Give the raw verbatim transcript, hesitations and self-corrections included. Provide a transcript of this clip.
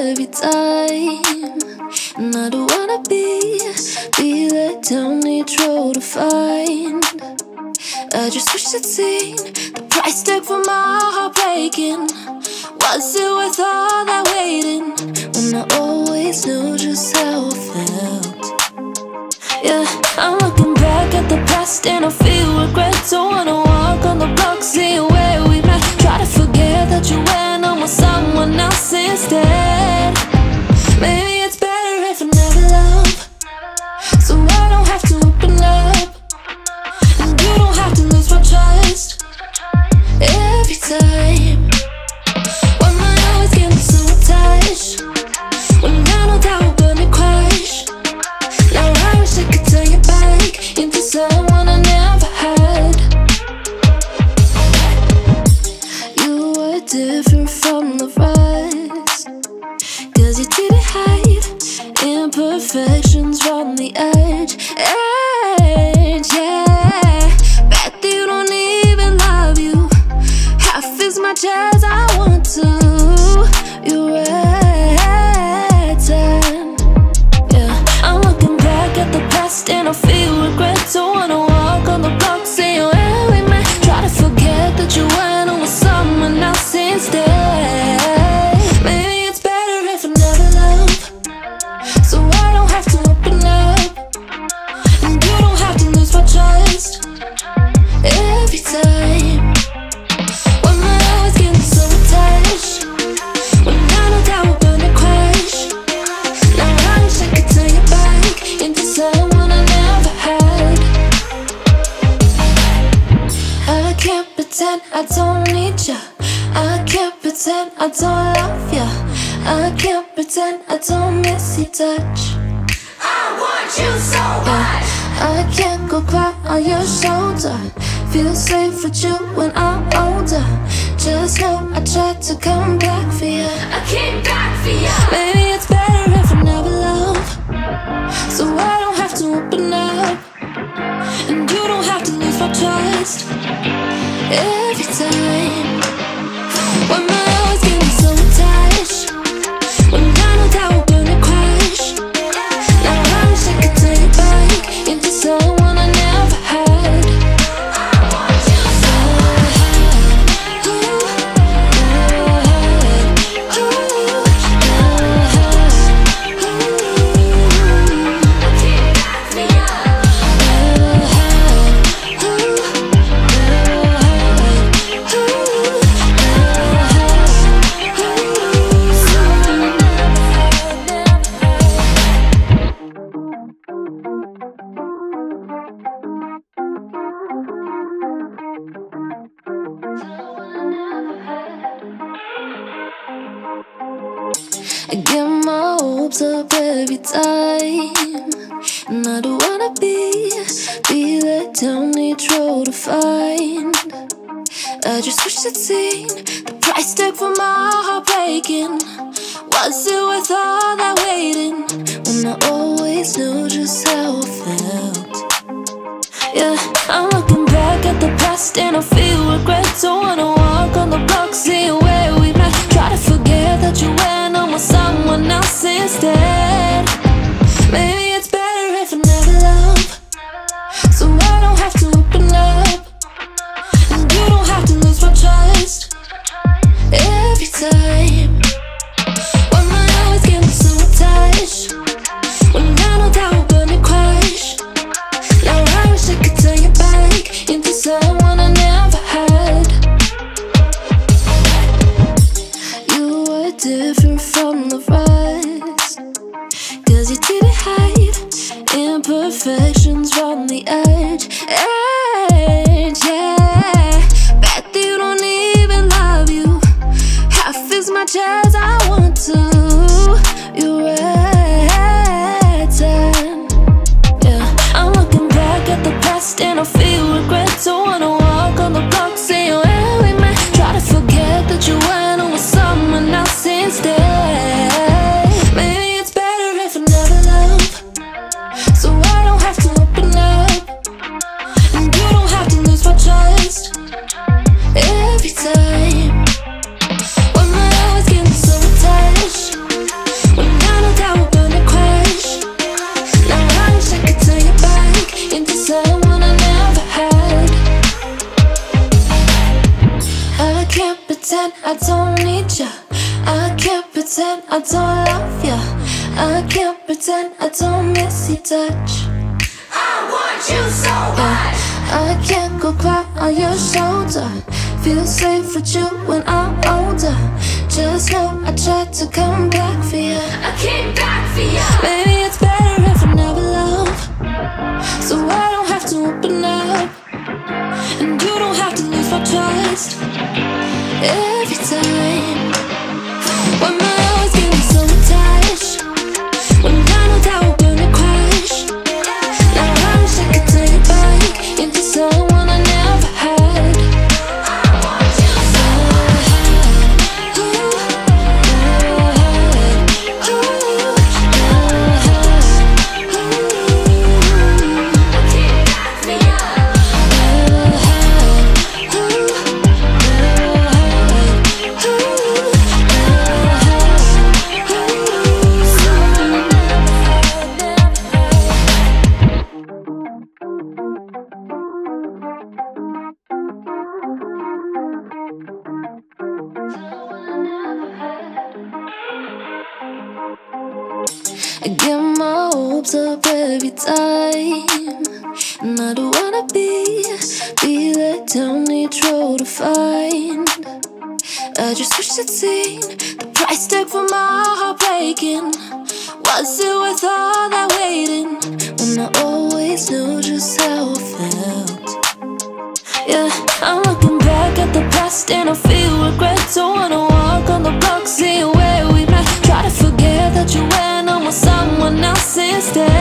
every time. And I don't wanna be, be let down each road to find. I just wish I'd seen the price tag for my heart breaking. Was it worth all that waiting, when I always knew just how I felt? Yeah, I'm looking back at the past and I feel regret. Don't wanna walk on the block, see where we met. Try to forget that you went on with someone else instead. Maybe it's better if I never love, so I don't have to open up, and you don't have to lose my trust every time. Why am I always getting so attached, when I know that we're gonna crash? Now I wish I could turn you back into someone I never had. You were different from the rest, cause you didn't hide imperfections from the edge. Edge, yeah. Bet that you don't even love you half as much as I want to. You're right, yeah. I'm looking back at the past and I feel regret. Don't wanna walk on the block, see where we met. Try to forget that you went on with someone else instead. Maybe it's better if I never love, so I don't have to open up, and you don't have to lose my trust every time. Why am I always getting so attached, when I know that we're gonna crash? Now I wish I could turn you back into someone I never had. I can't pretend I don't need ya, I can't pretend I don't love ya, I can't pretend I don't miss your touch. I want you so much. I can't go cry on your shoulder, feel safe with you when I'm older. Just know I tried to come back for you. I came back for you. Maybe it's better if I never love, so I don't have to open up, and you don't have to lose my trust every time. Why am I always getting so attached, when I know that we're gonna crash? Now I wish I could turn you back into someone I never had. I want you so much. I came back for you. I get my hopes up every time, and I don't wanna be, be let down each road to find. I just wish I'd seen the price tag for my heart breaking. Was it worth all that waiting, when I always knew just how I felt? Yeah, I'm looking back at the past and I feel regret. Don't wanna walk on the block, see where we met. Try to forget that you went on with someone else instead. Maybe it's better if I never love, so I don't have to open up, and you don't have to lose my trust every time. Why am I always getting so attached, when I know that we're gonna crash? Now I wish I could turn you back into someone I never had. You were different from the rest, cause you didn't hide imperfections from the edge. Edge, yeah. Bet that you don't even love you half as much as I want to. You're right, yeah. I'm looking back at the past and I feel regret. Don't wanna walk on the block, see where we met. Try to forget that you went on with someone else instead. Maybe it's better if I never love, so I don't have to I don't love ya. I can't pretend I don't miss your touch. I want you so much. I can't go cry on your shoulder. Feel safe with you when I'm older. Just know I tried to come back for you. I came back for ya. Maybe it's better if I never love, so I don't have to open up, and you don't have to lose my trust every time. When my always give me so attached, when I know that we're gonna crash. Now I'm sick of turning back into someone I never had. I want you so I came back for ya. I get my hopes up every time, and I don't wanna be, be let down each road to find. I just wish I'd seen the price tag for my heart breaking. Was it worth all that waiting, when I always knew just how I felt? Yeah, I'm looking back at the past and I feel regret. Don't wanna walk on the block, see where we met. Try to forget that you went on with someone else instead.